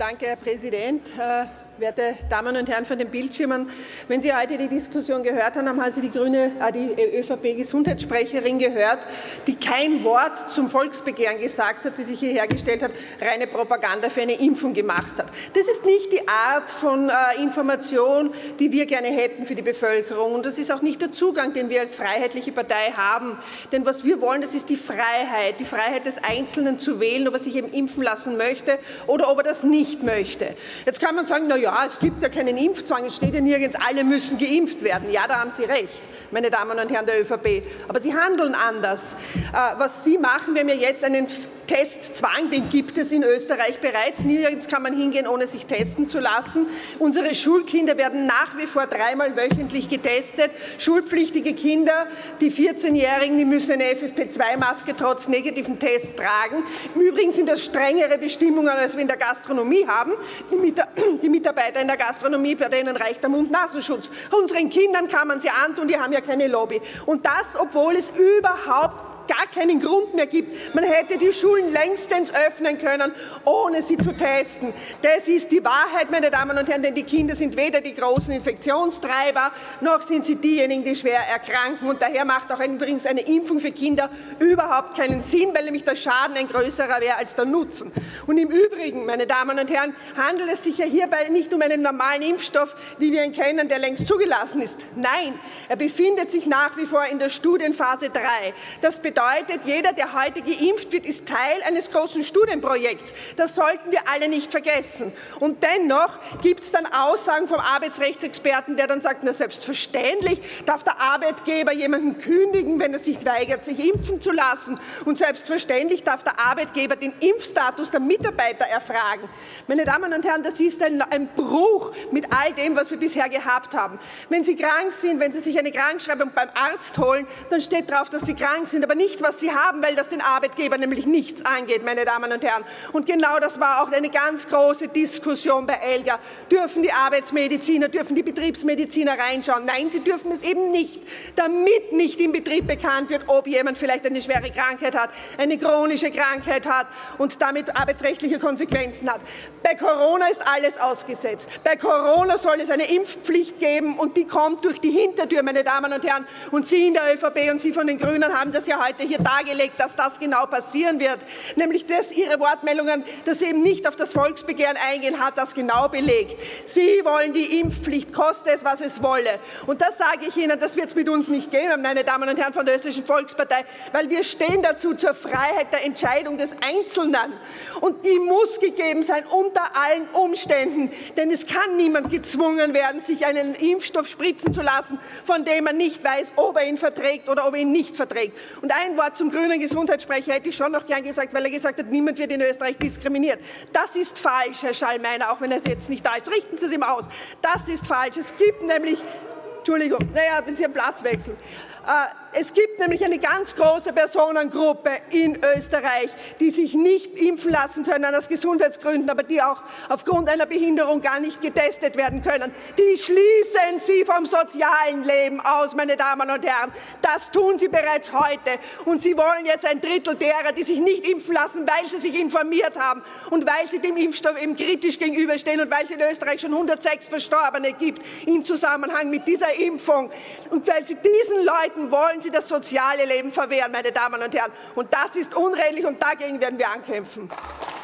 Danke, Herr Präsident. Werte Damen und Herren von den Bildschirmen, wenn Sie heute die Diskussion gehört haben, haben Sie die ÖVP-Gesundheitssprecherin gehört, die kein Wort zum Volksbegehren gesagt hat, die sich hierher gestellt hat, reine Propaganda für eine Impfung gemacht hat. Das ist nicht die Art von Information, die wir gerne hätten für die Bevölkerung. Und das ist auch nicht der Zugang, den wir als freiheitliche Partei haben. Denn was wir wollen, das ist die Freiheit des Einzelnen zu wählen, ob er sich eben impfen lassen möchte oder ob er das nicht möchte. Jetzt kann man sagen, na ja, es gibt ja keinen Impfzwang, es steht ja nirgends, alle müssen geimpft werden. Ja, da haben Sie recht, meine Damen und Herren der ÖVP. Aber Sie handeln anders. Was Sie machen, wir haben ja jetzt einen Testzwang, den gibt es in Österreich bereits. Nirgends kann man hingehen, ohne sich testen zu lassen. Unsere Schulkinder werden nach wie vor 3-mal wöchentlich getestet. Schulpflichtige Kinder, die 14-Jährigen, die müssen eine FFP2-Maske trotz negativen Test tragen. Im Übrigen sind das strengere Bestimmungen, als wir in der Gastronomie haben. Die Mitarbeiter in der Gastronomie, bei denen reicht der Mund-Nasenschutz. Unseren Kindern kann man sie antun, die haben ja keine Lobby. Und das, obwohl es überhaupt gar keinen Grund mehr gibt. Man hätte die Schulen längstens öffnen können, ohne sie zu testen. Das ist die Wahrheit, meine Damen und Herren, denn die Kinder sind weder die großen Infektionstreiber, noch sind sie diejenigen, die schwer erkranken. Und daher macht auch übrigens eine Impfung für Kinder überhaupt keinen Sinn, weil nämlich der Schaden ein größerer wäre als der Nutzen. Und im Übrigen, meine Damen und Herren, handelt es sich ja hierbei nicht um einen normalen Impfstoff, wie wir ihn kennen, der längst zugelassen ist. Nein, er befindet sich nach wie vor in der Studienphase 3. Das bedeutet, jeder, der heute geimpft wird, ist Teil eines großen Studienprojekts. Das sollten wir alle nicht vergessen. Und dennoch gibt es dann Aussagen vom Arbeitsrechtsexperten, der dann sagt, na selbstverständlich darf der Arbeitgeber jemanden kündigen, wenn er sich weigert, sich impfen zu lassen. Und selbstverständlich darf der Arbeitgeber den Impfstatus der Mitarbeiter erfragen. Meine Damen und Herren, das ist ein Bruch mit all dem, was wir bisher gehabt haben. Wenn Sie krank sind, wenn Sie sich eine Krankschreibung beim Arzt holen, dann steht drauf, dass Sie krank sind, aber nicht, was Sie haben, weil das den Arbeitgeber nämlich nichts angeht, meine Damen und Herren. Und genau das war auch eine ganz große Diskussion bei ELGA. Dürfen die Arbeitsmediziner, dürfen die Betriebsmediziner reinschauen? Nein, sie dürfen es eben nicht, damit nicht im Betrieb bekannt wird, ob jemand vielleicht eine schwere Krankheit hat, eine chronische Krankheit hat und damit arbeitsrechtliche Konsequenzen hat. Bei Corona ist alles ausgesetzt. Bei Corona soll es eine Impfpflicht geben und die kommt durch die Hintertür, meine Damen und Herren. Und Sie in der ÖVP und Sie von den Grünen haben das ja heute hier dargelegt, dass das genau passieren wird. Nämlich, dass Ihre Wortmeldungen, dass Sie eben nicht auf das Volksbegehren eingehen, hat das genau belegt. Sie wollen die Impfpflicht, koste es, was es wolle. Und das sage ich Ihnen, das wird es mit uns nicht geben, meine Damen und Herren von der Österreichischen Volkspartei, weil wir stehen dazu zur Freiheit der Entscheidung des Einzelnen. Und die muss gegeben sein unter allen Umständen. Denn es kann niemand gezwungen werden, sich einen Impfstoff spritzen zu lassen, von dem man nicht weiß, ob er ihn verträgt oder ob er ihn nicht verträgt. Und ein Wort zum grünen Gesundheitssprecher hätte ich schon noch gern gesagt, weil er gesagt hat, niemand wird in Österreich diskriminiert. Das ist falsch, Herr Schallmeiner, auch wenn er jetzt nicht da ist. Richten Sie es ihm aus. Das ist falsch. Es gibt nämlich, Entschuldigung, naja, wenn Sie einen Platz wechseln. Es gibt nämlich eine ganz große Personengruppe in Österreich, die sich nicht impfen lassen können aus Gesundheitsgründen, aber die auch aufgrund einer Behinderung gar nicht getestet werden können. Die schließen Sie vom sozialen Leben aus, meine Damen und Herren. Das tun Sie bereits heute. Und Sie wollen jetzt ein Drittel derer, die sich nicht impfen lassen, weil sie sich informiert haben und weil sie dem Impfstoff eben kritisch gegenüberstehen und weil es in Österreich schon 106 Verstorbene gibt im Zusammenhang mit dieser Impfung. Und weil Sie diesen Leuten wollen Sie das soziale Leben verwehren, meine Damen und Herren. Und das ist unredlich und dagegen werden wir ankämpfen.